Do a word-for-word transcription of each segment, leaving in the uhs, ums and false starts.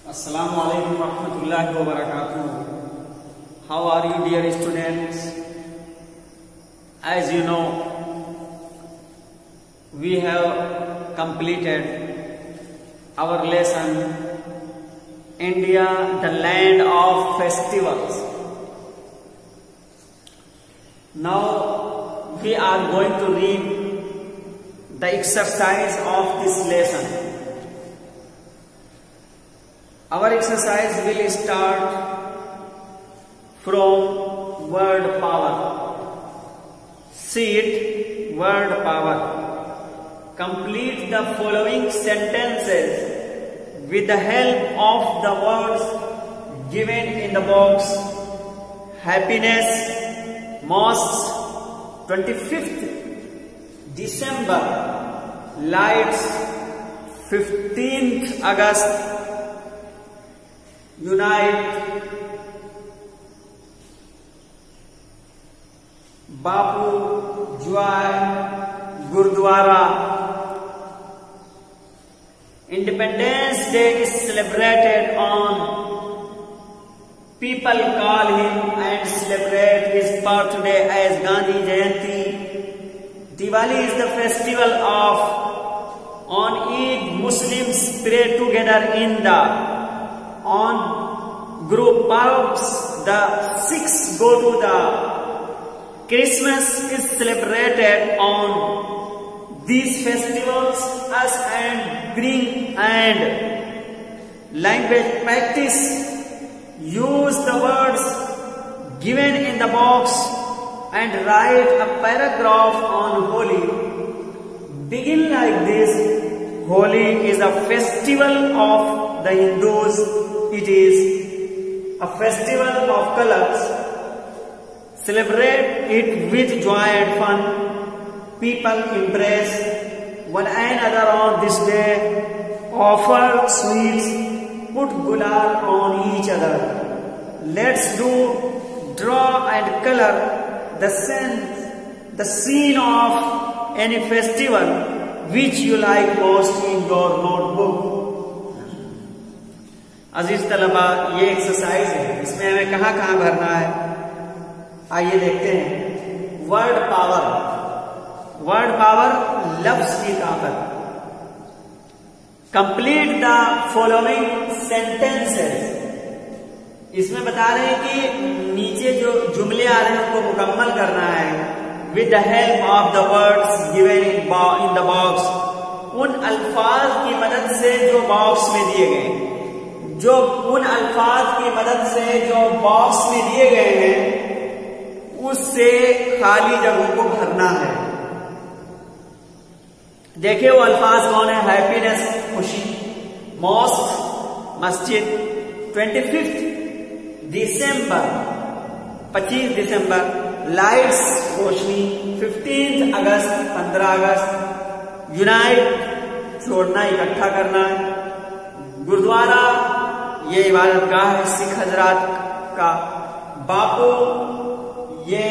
Assalamu alaikum warahmatullahi wabarakatuh. How are you, dear students? As you know, we have completed our lesson India, the land of festivals. Now we are going to read the exercise of this lesson. Our exercise will start from word power. See it, word power. Complete the following sentences with the help of the words given in the box. Happiness, mosques, twenty-fifth December, lights, fifteenth August, unite, Bapu, joy, Gurdwara. Independence Day is celebrated on. People call him and celebrate his birthday as Gandhi Jayanti. Diwali is the festival of. On Eid, Muslims pray together in the. On group Parvs, the Sikhs go to the. Christmas is celebrated on. These festivals us and bring and language practice. Use the words given in the box and write a paragraph on Holi. Begin like this. Holi is a festival of the Hindus. It is a festival of colors. Celebrate it with joy and fun. People embrace one another on this day. Offer sweets. Put gulal on each other. Let's do draw and color the scene, the scene of any festival which you like most in your notebook. अजीज तलबा, ये exercise है, इसमें हमें कहाँ कहाँ भरना है, आइए देखते हैं. Word power. वर्ड पावर, लफ्ज की ताकत. Complete the following sentences. इसमें बता रहे हैं कि नीचे जो जुमले आ रहे हैं उनको मुकम्मल करना है with the help of the words given in in the box. उन अल्फाज की मदद से जो बॉक्स में दिए गए जो उन अल्फाज की मदद से जो बॉक्स में दिए गए हैं उससे खाली जगहों को भरना है. देखिए वो अल्फाज कौन है. हैप्पीनेस, खुशी. मॉस्क, मस्जिद. ट्वेंटी फिफ्थ दिसंबर, पच्चीस दिसंबर. लाइट्स, रोशनी. फिफ्टींथ अगस्त, पंद्रह अगस्त. यूनाइट, छोड़ना, इकट्ठा करना. गुरुद्वारा, ये इबादत गाह है सिख हजरात का. बापू, ये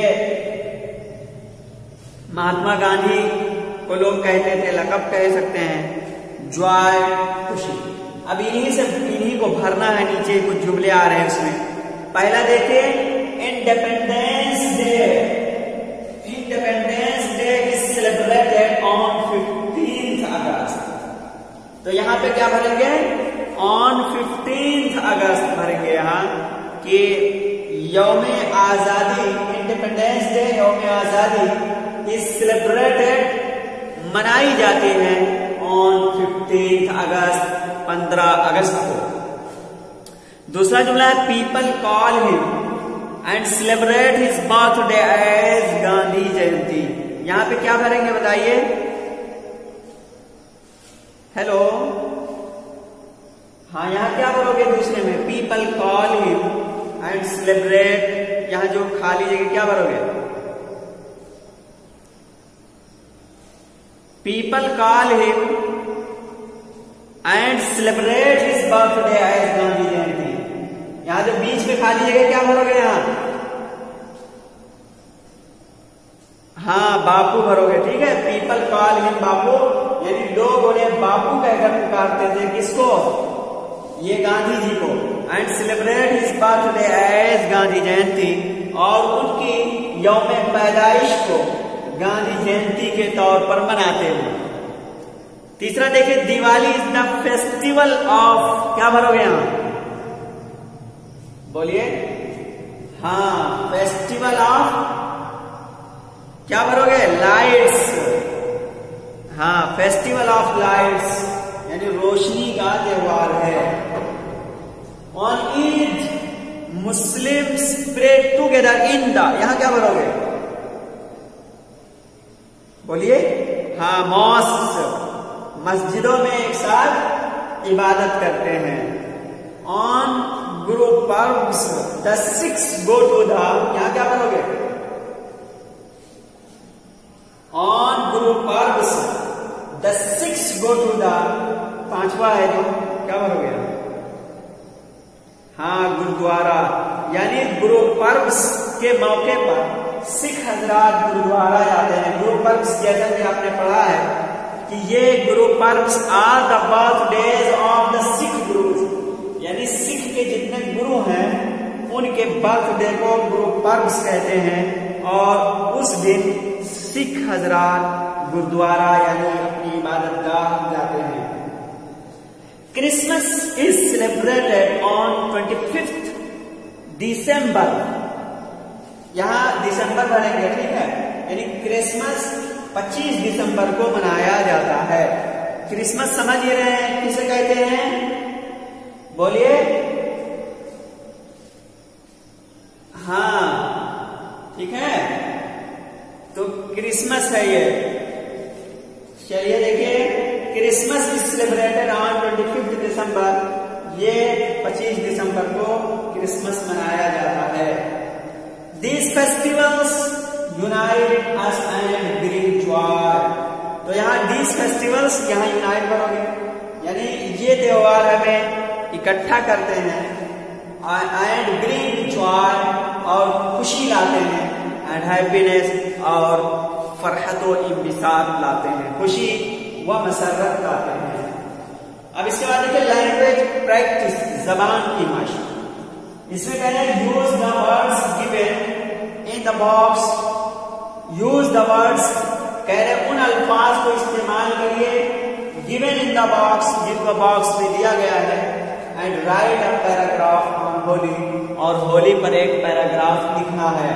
महात्मा गांधी को लोग कहते थे, लकब कह सकते हैं. जॉय, खुशी. अब इन्हीं से इन्हीं को भरना है. नीचे कुछ जुमले आ रहे हैं उसमें. पहला देखिए, independence day. Independence day is celebrated on fifteenth August. तो यहां पे क्या भरेंगे, ऑन फिफ्टींथ अगस्त भरेंगे यहाँ कि यौमे आजादी, इंडिपेंडेंस डे, यौमे आजादी इज सेलिब्रेटेड, मनाई जाती है ऑन फिफ्टींथ अगस्त, पंद्रह अगस्त को. दूसरा जुमला है, people call him and celebrate his birthday as Gandhi Jayanti. यहां पे क्या भरेंगे बताइए. हेलो, हाँ, यहां क्या भरोगे दूसरे में. People call him and celebrate. यहां जो खाली जगह क्या भरोगे. People call him and celebrate his birthday as Gandhi Jayanti. यहां जो बीच में खाली जगह क्या भरोगे. यहां हाँ, बापू भरोगे. ठीक है. पीपल कॉल हिम बापू, यानी लोग उन्हें बापू कहकर पुकारते थे. किसको. ये गांधी जी को, and celebrate his birthday as Gandhi Jayanti, और उनकी यौम पैदाइश को गांधी जयंती के तौर पर मनाते हैं। तीसरा देखिए, Diwali is the festival of, क्या भरोगे यहां, बोलिए, हाँ, फेस्टिवल ऑफ, क्या भरोगे, लाइट्स, हाँ, फेस्टिवल ऑफ लाइट्स, यानी रोशनी का त्योहार है। On Eid Muslims pray together in the, यहां क्या भरोगे, बोलिए, हाँ, मॉस्क, मस्जिदों में एक साथ इबादत करते हैं। On Guru Parvs the Sikhs go to the, यहां क्या भरोगे, on Guru Parvs the Sikhs go to the, पांचवा है जो, क्या भरोगे, हाँ, गुरुद्वारा, यानी गुरु पर्व्स के मौके पर सिख हजरात गुरुद्वारा जाते हैं। गुरु पर्व्स जैसा कि आपने पढ़ा है कि ये Guru Parvs are the birthdays of the Sikh gurus, यानी सिख के जितने गुरु हैं उनके बर्थडे को गुरु पर्व्स कहते हैं, और उस दिन सिख हजरात गुरुद्वारा यानी अपनी इबादत गाह जाते हैं। Christmas is celebrated on twenty fifth December, यहां दिसंबर भरेंगे, ठीक है, यानी क्रिसमस पच्चीस दिसंबर को मनाया जाता है। क्रिसमस समझ ही रहे हैं किसे कहते हैं, बोलिए, हाँ, ठीक है, तो क्रिसमस है ये। चलिए देखिए, Christmas is celebrated on twenty fifth December, ये पच्चीस दिसंबर को क्रिसमस मनाया जाता है। These festivals unite us and bring joy, तो यहाँ these festivals, यहाँ unite करोगे, यानी ये त्योहार हमें इकट्ठा करते हैं, and bring joy, और खुशी लाते हैं, and happiness, और फरहत व इंबिसात लाते हैं, खुशी व मसरत लाते हैं। अब इसके बाद देखिए लैंग्वेज प्रैक्टिस, जबान की मशक। इसमें कह रहे हैं use the words given in the box, use the words, कह रहे उन अल्फाज को इस्तेमाल करिए गिवन इन द बॉक्स, जिनको बॉक्स में दिया गया है, and write a paragraph on Holi, और होली पर एक पैराग्राफ लिखना है।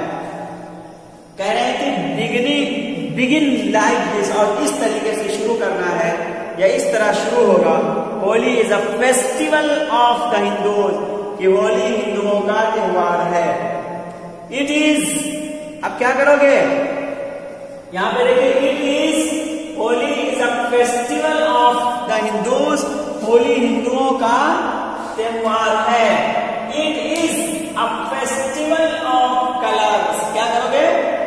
कह रहे हैं कि बिगिनिंग बिगिन लाइक दिस, और इस तरीके से शुरू करना है, या इस तरह शुरू होगा, Holi is a festival of the Hindus, कि होली हिंदुओं का त्योहार है। इट इज, अब क्या करोगे, यहां पे देखिए, it is, Holi is a festival of the Hindus, Holi हिंदुओं का त्योहार है। It is a festival of colours, क्या करोगे,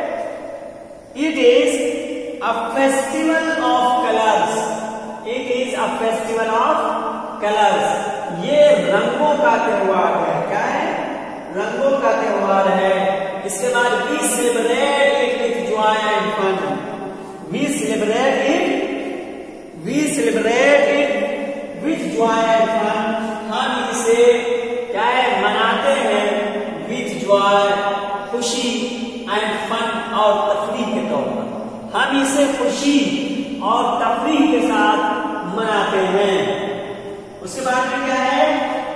it is a festival of colours, it is a festival of colours, ये रंगों का त्योहार है। क्या है, रंगों का त्योहार है। इसके बाद we celebrate it with joy and fun, we celebrate it we celebrate it with joy and fun, हम इसे क्या है, मनाते हैं विथ जॉय, खुशी, एंड फन, और तफरीह के तौर पर, हम इसे खुशी और तफरीह के साथ मनाते हैं। उसके बाद में क्या है,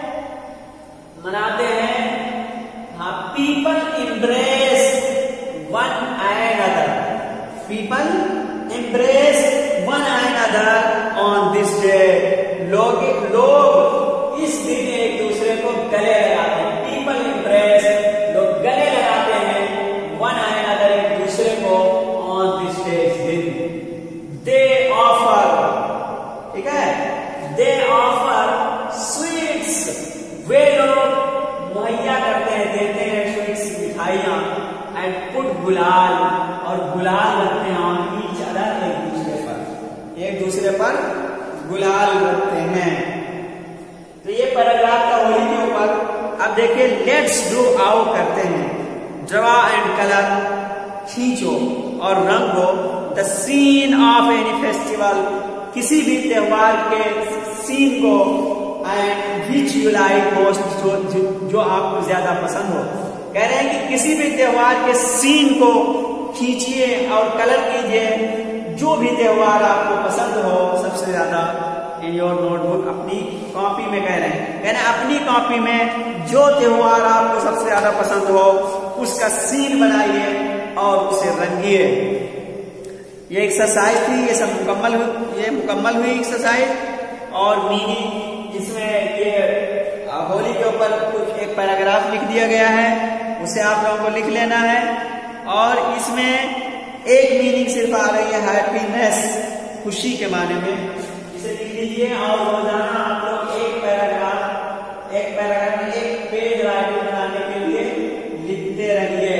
मनाते हैं, हाँ, people embrace one and other, people embrace one and other on this day, लोग लोग इस दिन एक दूसरे को गले लगाते हैं। पीपल इम्ब्रेस, लोग गले लगाते हैं, वन एंड अदर, एक दूसरे को, ऑन दिस डे, इस दिन। दे ऑफर, ठीक है, दे ऑफर स्वीट्स, वे लोग मुहैया करते हैं, देते हैं स्वीट्स, मिठाइयां, एंड पुट गुलाल, और गुलाल रखते हैं ऑन ईच अदर, एक दूसरे पर, एक दूसरे पर गुलाल रखते हैं। तो ये पैराग्राफ का होली के ऊपर। अब देखिए, लेट्स डू आओ करते हैं, ड्रा एंड कलर, खींचो और रंगो, the scene of any festival, किसी भी त्योहार के सीन को, and which you like most, जो जो आपको ज्यादा पसंद हो। कह रहे हैं कि किसी भी त्योहार के सीन को खींचिए और कलर कीजिए, जो भी त्योहार आपको पसंद हो सबसे ज्यादा इन योर नोटबुक, अपनी कॉपी में। कह रहे हैं कह रहे हैं अपनी कॉपी में जो त्योहार आपको सबसे ज्यादा पसंद हो उसका सीन बनाइए और उसे रंगिए। ये एक्सरसाइज थी, ये सब मुकम्मल ये मुकम्मल हुई एक्सरसाइज। और मीनिंग इसमें ये होली के ऊपर कुछ एक पैराग्राफ लिख दिया गया है, उसे आप लोगों को लिख लेना है। और इसमें एक मीनिंग सिर्फ आ रही है हैप्पीनेस, खुशी के माने में, इसे लिख लीजिए। और रोजाना आप लोग एक पैराग्राफ एक पैराग्राफ में एक पेज राइटिंग बनाने के लिए लिखते रहिए।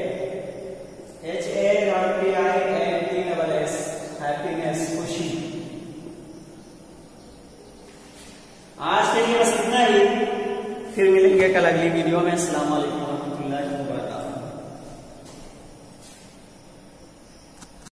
H A P I N T double S, happiness, खुशी। आज के लिए बस इतना ही, फिर मिलेंगे कल अगली वीडियो में। अस्सलाम वालेकुम।